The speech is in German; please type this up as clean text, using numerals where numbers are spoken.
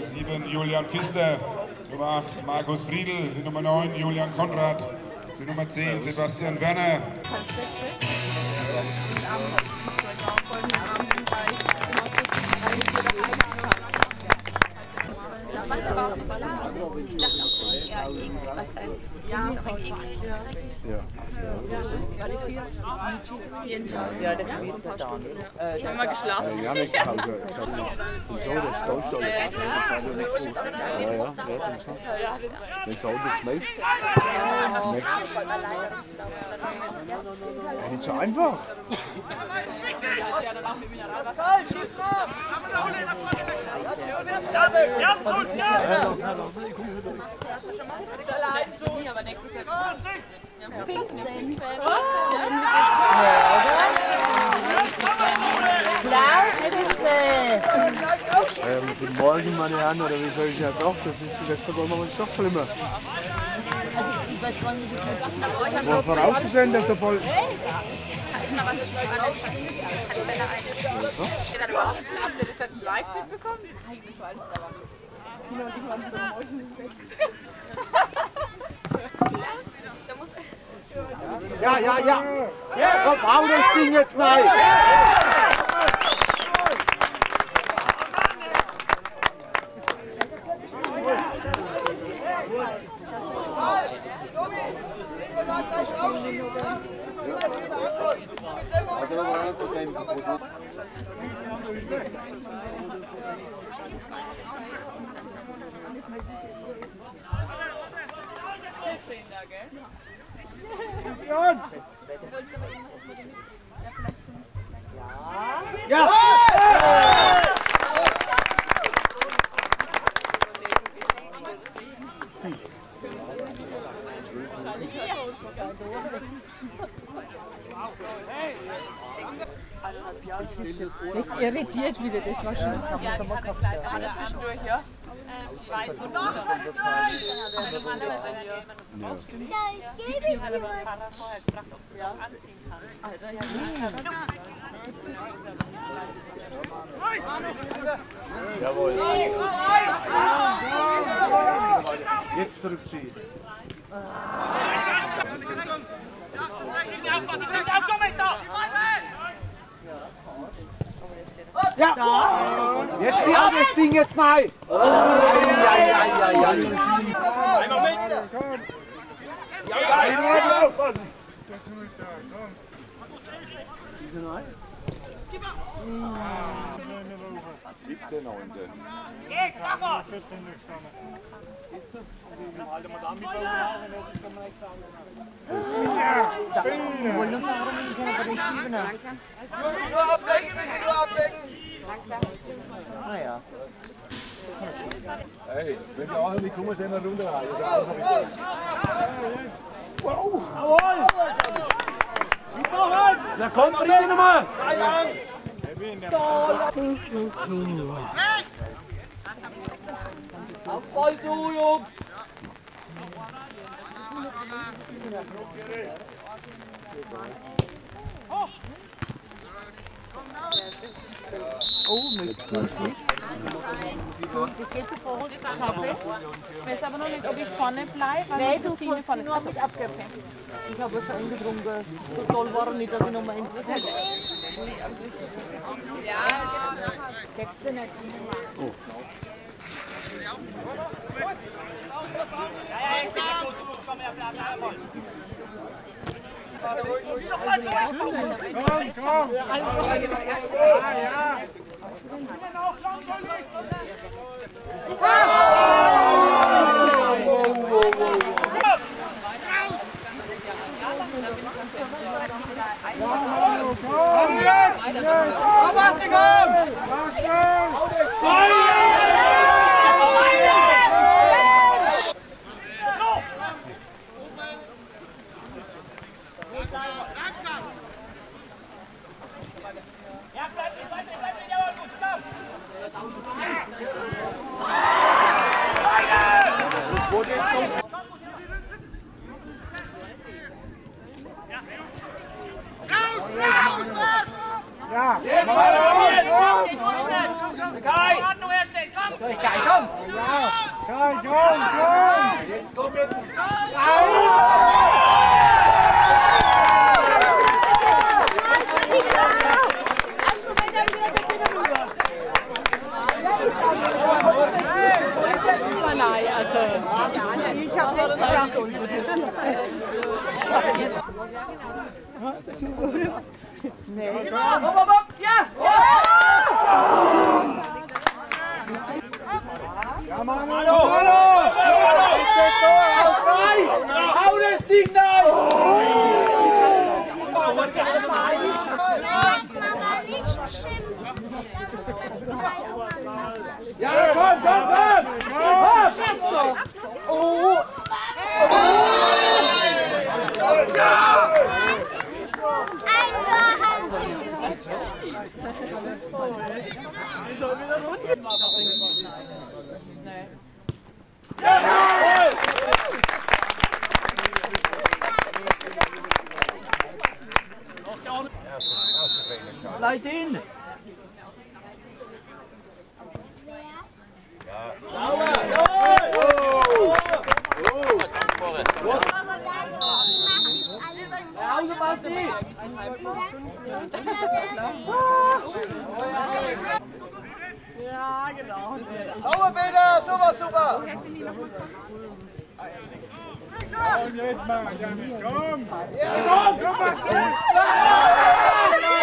7 Julian Pfister, Nummer 8 Markus Friedl, die Nummer 9 Julian Konrad, die Nummer 10 Sebastian Werner. Das weiß aber auch so klar. Ich dachte auch, ja, was heißt, ja, ist auch ein eklig. War die viel? Jeden Tag. Ja, der hat ein paar Stunden. Ich habe mal geschlafen. Ja, nicht Pause. Und so, das täuscht alles. Wenn es auch nichts möchtest. Ja, nicht so einfach. Aber nächstes Jahr. Guten Morgen, meine Herren, oder wie soll ich das auch? Das ist das wollen wir uns doch schlimmer. Ich weiß gar nicht, wie das War vorauszusehen, dass er voll. ist mal was alles passiert. Hat er überhaupt ein Live-Bild bekommen? Nein, das war alles aber nicht. Tina und ich waren so am Mäusen weg. Ja, komm, hau das Ding jetzt rein! Ja! Das irritiert wieder, das war schon. Ja, die hat er gleich. Hat er zwischendurch, ja? Ich weiß, wo du bist. Die hat aber Fahrer vorher gefragt, ob sie das anziehen kann. Alter, ja. Jawohl. Jetzt zurückziehen. Ja! Jetzt zieh ab, das Ding jetzt mal! Einmal mit! Ja, aufpassen! Zieh sie rein. 7. 9. Ich wollte nur sagen, warum ich bei den 7er. Nur ablenken, nur ablenken! Ah ja. Hey, wenn wir auch nicht kommen, sind wir runter rein. Wow! Jawohl! Na komm, bring ihn nochmal! Auf Ball zu, Jungs! Oh, mit Punkte. Das geht so vor uns. Ich weiß aber noch nicht, ob ich vorne bleibe, weil Nein, die Rosine vorne ist. Also, Ich habe schon getrunken. So toll war er nicht, dass ich noch mal ins das ist halt Gibt's denn nicht? Oh. Komm! Komm! Jetzt komm jetzt! Nein, also. Ich habe nicht gedacht. Nee. Ja! Ja, Manu! Hau das Ding da! Ja, komm! Oh! Leid ihn! Ja, genau. Sauber, Peter! Super! Und jetzt mal, Janik, komm! Ja, komm!